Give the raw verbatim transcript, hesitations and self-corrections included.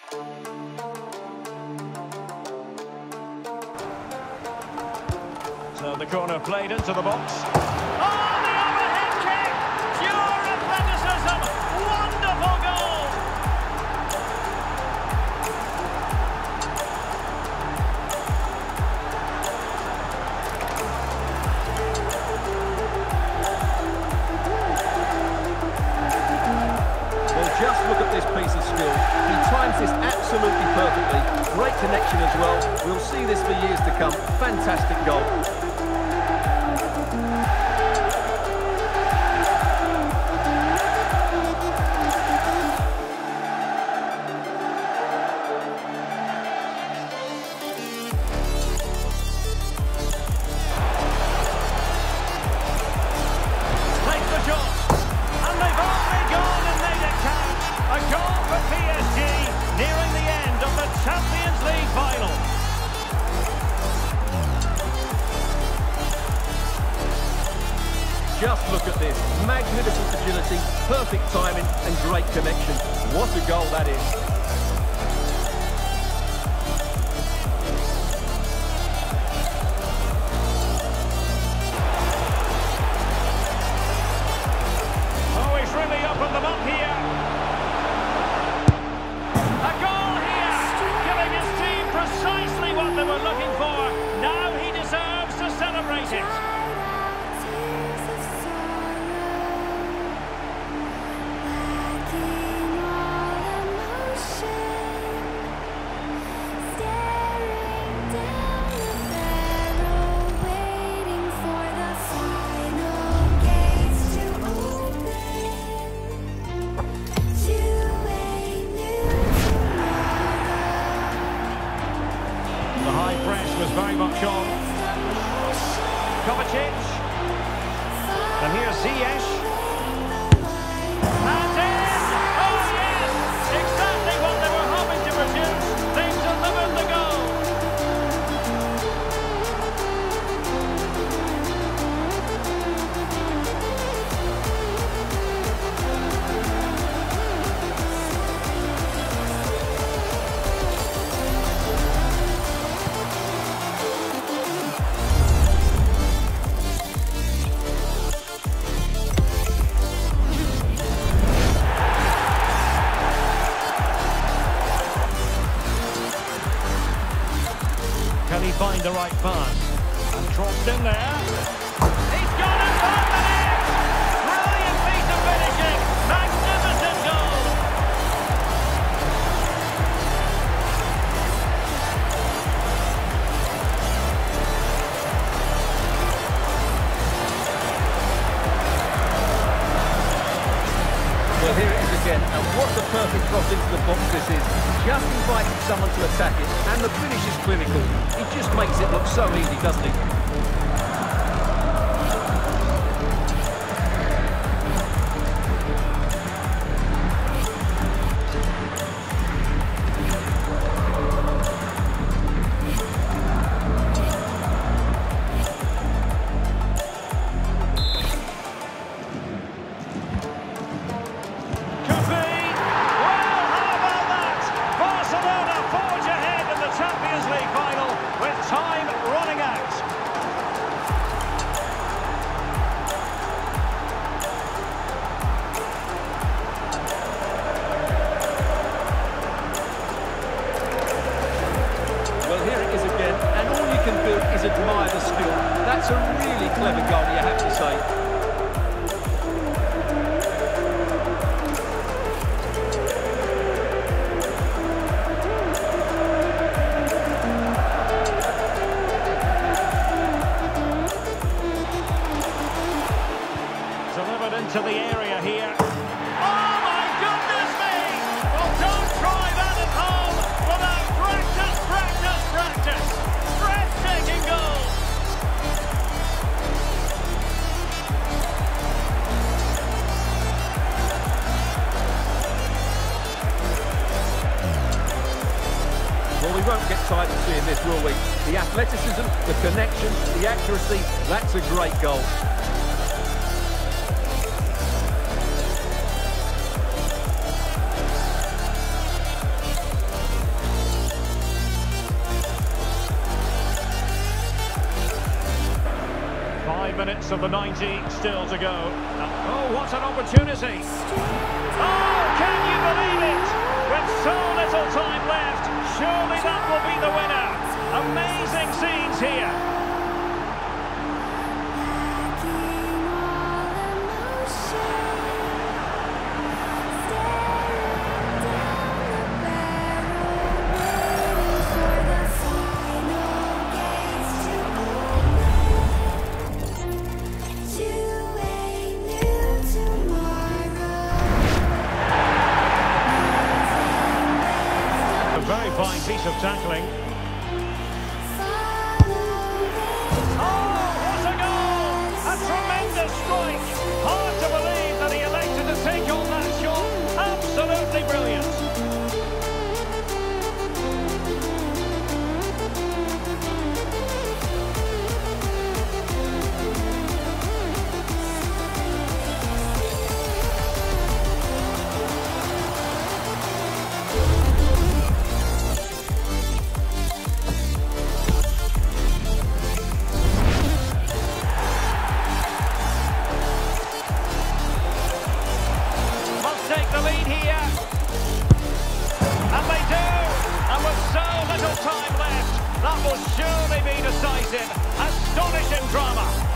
So the corner played into the box. Oh, the overhead kick! Pure athleticism! Wonderful goal! Well, just look at this piece of skill. He times this absolutely perfectly. Great connection as well. We'll see this for years to come. Fantastic goal. Just look at this. Magnificent agility, perfect timing and great connection. What a goal that is. Oh, he's really opened them up here. A goal here, giving his team precisely what they were looking for. Now he deserves to celebrate it. Was very much on. Kovacic. And here's Ziyech. And in! Oh yes! Exactly what they were hoping to produce. They delivered the goal. Can he find the right pass? And dropped in there. He's got it on the net! Brilliant piece of finishing! Magnificent goal! Well, here it is again, and what a perfect cross into the box this is. Just inviting someone to attack it, and the finish is clinical. He just makes it look so easy, doesn't he? Is admire the skill. That's a really clever goal, you have to say. Delivered into the area here. Oh my goodness me! Well, don't try that at home without practice, practice, practice. Breathtaking goal. Well, we won't get tired of seeing this, will we? The athleticism, the connection, the accuracy, that's a great goal. minutes of the ninety still to go. Oh, what an opportunity. Oh, can you believe it? With so little time left, surely that will be the winner. Amazing scenes here. Very fine piece of tackling. Oh, what a goal! A tremendous strike. Hard to believe that he elected to take on that shot. Absolutely brilliant. Take the lead here, and they do, and with so little time left, that will surely be decisive. Astonishing drama.